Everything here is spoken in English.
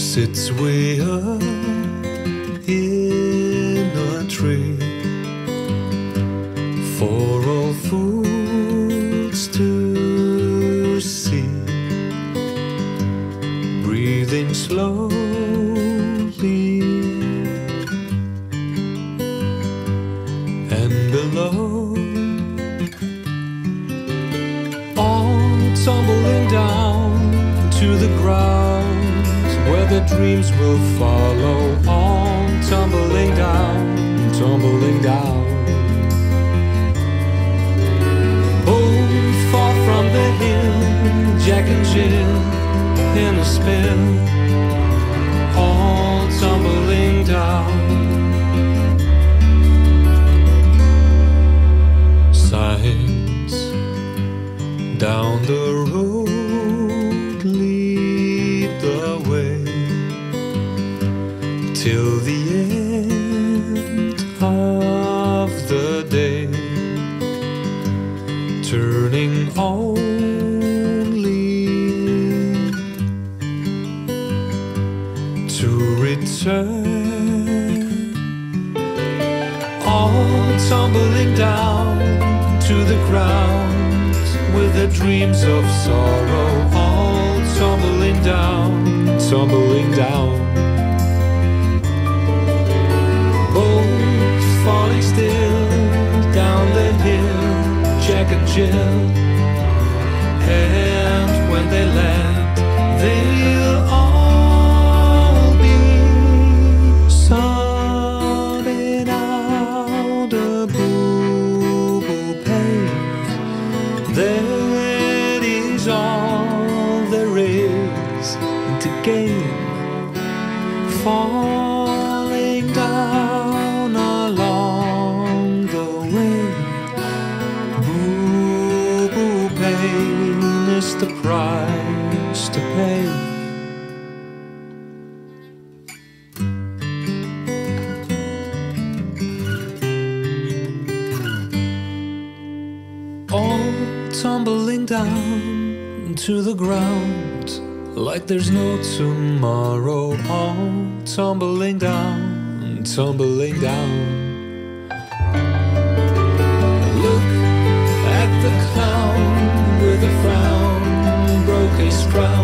sits way up in a tree for all fools to see, breathing slowly, and below, all tumbling down to the ground where the dreams will follow, all tumbling down, tumbling down. Oh, far from the hill, Jack and Jill in a spin, all tumbling down. Signs down the road lead the way till the end of the day, turning only to return, all tumbling down to the ground with the dreams of sorrow, all tumbling down, tumbling down. Both falling still down the hill, Jack and Jill, and when they land, they'll all be sorting out a boo-boo pain. That is all there is to gain, falling down along the way. Boo-boo pain is the price to pay. All tumbling down to the ground like there's no tomorrow, all tumbling down, tumbling down. Look at the clown with a frown, broke his crown.